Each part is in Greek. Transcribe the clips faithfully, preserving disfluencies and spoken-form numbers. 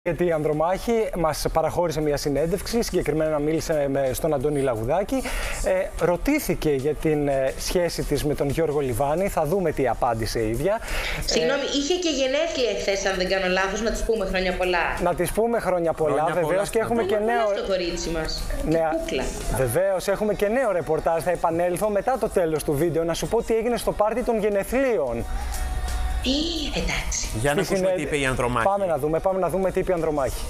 Γιατί η Ανδρομάχη μας παραχώρησε μια συνέντευξη, συγκεκριμένα μίλησε με, στον Αντώνη Λαγουδάκη. Ε, ρωτήθηκε για την ε, σχέση της με τον Γιώργο Λιβάνη, θα δούμε τι απάντησε η ίδια. Συγγνώμη, ε, είχε και γενέθλια εχθές, αν δεν κάνω λάθος, να της πούμε χρόνια πολλά. Να της πούμε χρόνια πολλά, βεβαίως, και έχουμε και νέο... το κορίτσι μας, νέα... Βεβαίως, έχουμε και νέο ρεπορτάζ, θα επανέλθω μετά το τέλος του βίντεο, να σου πω τι έγινε στο πάρτι των γενεθλίων. Ε, εντάξει. Για να ακούσουμε τι είπε η Ανδρομάχη. Πάμε να δούμε, πάμε να δούμε τι είπε η Ανδρομάχη.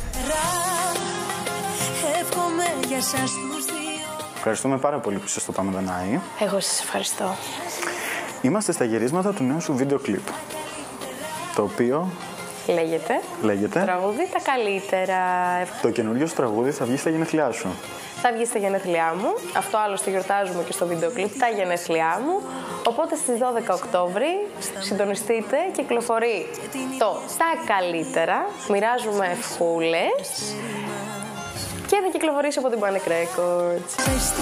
Ευχαριστούμε πάρα πολύ που σας το πάμε Δανάη. Εγώ σας ευχαριστώ. Είμαστε στα γυρίσματα του νέου σου βίντεο κλιπ. Το οποίο... Λέγεται. Λέγεται. Τραγούδι τα καλύτερα. Το καινούριο σου τραγούδι θα βγει στα γενέθλιά σου. Θα βγει στα γενέθλιά μου. Αυτό άλλωστε γιορτάζουμε και στο βίντεο κλιπ. Τα γενέθλιά μου. Οπότε στις δώδεκα Οκτώβρη συντονιστείτε, κυκλοφορεί το Τα Καλύτερα. Μοιράζουμε ευχούλες. Και θα κυκλοφορήσει από την Panic Records.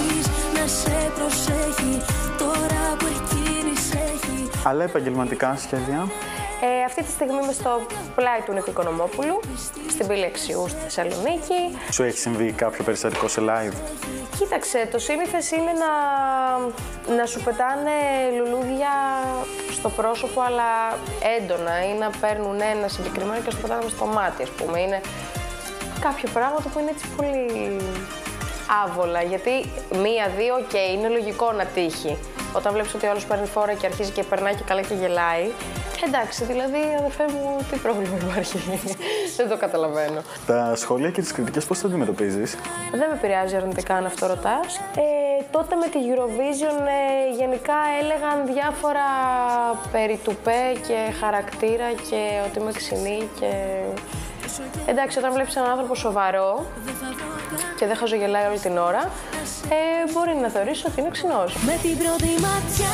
Αλλά επαγγελματικά σχέδια. Ε, αυτή τη στιγμή είμαι στο πλάι του Νίκου Οικονομόπουλου, στην πύλη Αξιού στη Θεσσαλονίκη. Σου έχει συμβεί κάποιο περιστατικό σε live? Κοίταξε, το σύνηθες είναι να, να σου πετάνε λουλούδια στο πρόσωπο, αλλά έντονα, ή να παίρνουν ένα συγκεκριμένο και να σου πετάνε στο μάτι, ας πούμε. Είναι κάποια πράγματα που είναι έτσι πολύ άβολα, γιατί μία-δύο, οκ, okay, είναι λογικό να τύχει. Όταν βλέπεις ότι ο άλλος παίρνει φόρα και αρχίζει και περνάει και καλά και γελάει, εντάξει, δηλαδή, αδερφέ μου, τι πρόβλημα υπάρχει. Δεν το καταλαβαίνω. Τα σχόλια και τις κριτικές πώς τα αντιμετωπίζεις? Δεν με επηρεάζει αρνητικά αν αυτό ρωτάς. Ε, τότε με τη Eurovision ε, γενικά έλεγαν διάφορα περί τουπέ και χαρακτήρα και ότι είμαι ξινή και... Εντάξει, όταν βλέπεις έναν άνθρωπο σοβαρό και δεν χαζογελάει όλη την ώρα, ε, μπορεί να θεωρήσεις ότι είναι ξινός. Με την πρώτη ματιά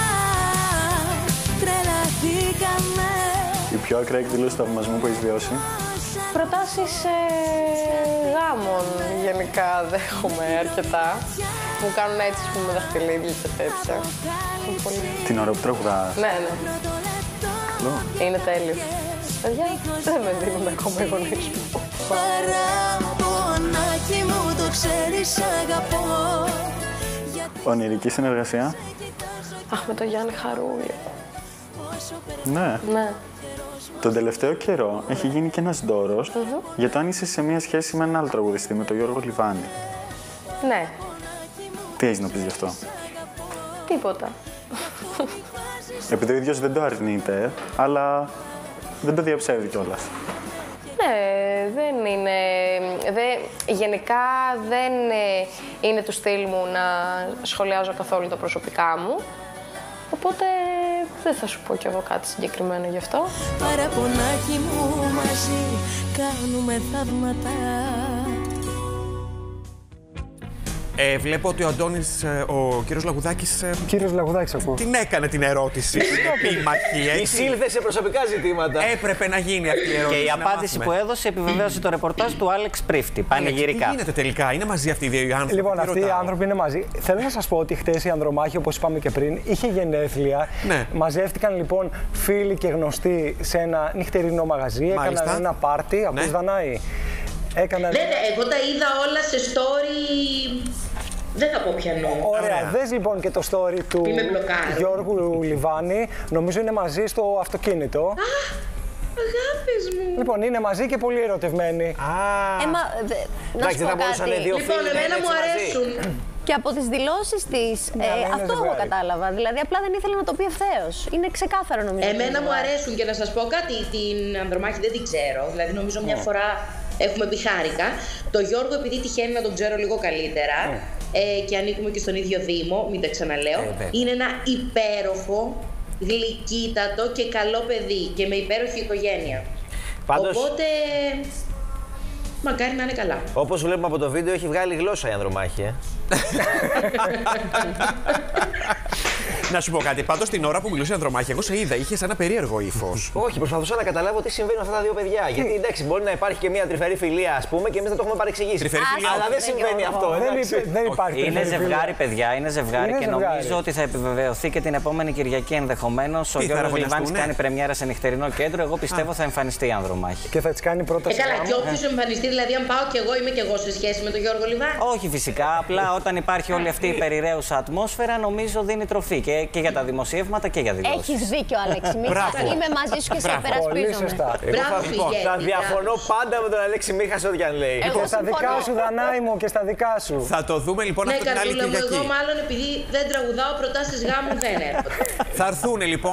τρελαθήκαμε. Η πιο ακραία εκδήλωση του θαυμασμού που έχεις βιώσει? Προτάσεις ε, γάμων γενικά δέχομαι αρκετά. Μου κάνουν έτσι που με δαχτυλίδια και τέτοια. Πολύ... Την ώρα που τραγουδάς? Ναι, ναι. Καλό. Είναι τέλειο. Παιδιά, δεν με δίνουν ακόμα οι γονείς μου. Παραπονάκι μου, το ξέρεις, αγαπώ. Ονειρική συνεργασία? Αχ, με τον Γιάννη Χαρούλη. Ναι. Ναι. Τον τελευταίο καιρό έχει γίνει και ένας ντόρος Mm-hmm. για το αν είσαι σε μια σχέση με έναν άλλο τραγουδιστή, με τον Γιώργο Λιβάνη. Ναι. Τι έχεις να πεις γι' αυτό? Τίποτα. Επειδή ο ίδιος δεν το αρνείται, αλλά δεν το διαψεύδει κιόλας. Ναι, δεν είναι... Δε, γενικά δεν είναι του στυλ μου να σχολιάζω καθόλου τα προσωπικά μου. Οπότε δεν θα σου πω κι εγώ κάτι συγκεκριμένο γι' αυτό. Παραπονάκι μου, μαζί κάνουμε θαύματα. Ε, βλέπω ότι ο Αντώνης, ο κύριος Λαγουδάκης... Κύριος Λαγουδάκης, ακούω. Την έκανε την ερώτηση. Επίμαχη, έτσι. Εισήλθε σε προσωπικά ζητήματα. Έπρεπε να γίνει αυτή η ερώτηση. Και η απάντηση που έδωσε επιβεβαίωσε το ρεπορτάζ του Άλεξ Πρίφτη. Πανηγυρικά. Τι γίνεται τελικά, είναι μαζί αυτοί οι δύο άνθρωποι? Λοιπόν, αυτοί οι άνθρωποι είναι μαζί. Θέλω να σας πω ότι χτες η Ανδρομάχη, όπως είπαμε και πριν, είχε γενέθλια. Ναι. Μαζεύτηκαν λοιπόν φίλοι και γνωστοί σε ένα νυχτερινό μαγαζί. Μάλιστα. Έκαναν ένα πάρτι. Ακούς, Ναι. Δανάη? Έκαναν... Ναι, ναι, εγώ τα είδα όλα σε story. Δεν θα πω πιανού. Ωραία. Ωραία. Δες λοιπόν και το story του Γιώργου Λιβάνη. Νομίζω είναι μαζί στο αυτοκίνητο. Α, αγάπης μου. Λοιπόν, είναι μαζί και πολύ ερωτευμένοι. Α, Ε, μα, δε, να Εντάξει, σου δεν πω θα μπορούσαν κάτι. δύο Λοιπόν, φίλοι να εμένα είναι μου έτσι μαζί. αρέσουν. Και από τις δηλώσεις της, Ναι, ε, αλλά είναι αυτό εγώ ζευγάρι. κατάλαβα. Δηλαδή, απλά δεν ήθελε να το πει ευθέως. Είναι ξεκάθαρο νομίζω. Εμένα μου ζευγάρι. αρέσουν και να σας πω κάτι, την Ανδρομάχη δεν την ξέρω. Δηλαδή νομίζω μια φορά έχουμε πει χάρηκα. Το Γιώργο επειδή τυχαίνει να τον ξέρω λίγο καλύτερα ε, και ανήκουμε και στον ίδιο Δήμο, μην τα ξαναλέω, Ε, είναι ένα υπέροχο, γλυκύτατο και καλό παιδί και με υπέροχη οικογένεια. Πάντως, Οπότε, μακάρι να είναι καλά. όπως βλέπουμε από το βίντεο, έχει βγάλει γλώσσα η Ανδρομάχη, ε. Να σου πω κάτι. Πάντως την ώρα που μιλούσε η Ανδρομάχη, εγώ σε είδα. Είχε ένα περίεργο ύφος. Όχι, προσπαθούσα να καταλάβω τι συμβαίνει με αυτά τα δύο παιδιά. Γιατί εντάξει, μπορεί να υπάρχει και μια τρυφερή φιλία, ας πούμε, και εμείς να το έχουμε παρεξηγήσει. Τρυφερή φιλία. Αλλά δεν συμβαίνει αυτό. Δεν υπάρχει. Είναι ζευγάρι, παιδιά, είναι ζευγάρι Είναι και ζευγάρι. νομίζω ότι θα επιβεβαιωθεί και την επόμενη Κυριακή ενδεχομένως. Ο Τι, θα Γιώργος Λιβάνης ραγωνιαστούνε? κάνει πρεμιέρα σε νυχτερινό κέντρο. Εγώ πιστεύω θα εμφανιστεί η Ανδρομάχη. Και θα τη κάνει πρόταση. Ε, καλά, γάμου. και όποιο εμφανιστεί, δηλαδή, αν πάω κι εγώ, είμαι κι εγώ σε σχέση με τον Γιώργο Λιβάνη. Όχι φυσικά, απλά όταν υπάρχει όλη αυτή η περιραίουσα ατμόσφαιρα, νομίζω δίνει τροφή και, και για τα δημοσιεύματα και για δηλώσεις. Έχεις δίκιο, Αλέξη Μίχα. Μπράβο. Είμαι μαζί σου και σε Μπράβο. Πολύ υπερασπίζομαι. σωστά. Εγώ Μπράβο, θα, Φιγέτη, θα μπράβο. διαφωνώ πάντα με τον Αλέξη Μίχα σε ό,τι αν λέει. Εγώ Και στα συμφωνώ. δικά σου, Δανάη μου, και στα δικά σου. Θα το δούμε λοιπόν Ναι, αυτό την άλλη Καρδούλα μου, Κυριακή. εγώ μάλλον επειδή δεν τραγουδάω, προτάσεις γάμου δεν έρχονται. Θα έρθουν λοιπόν.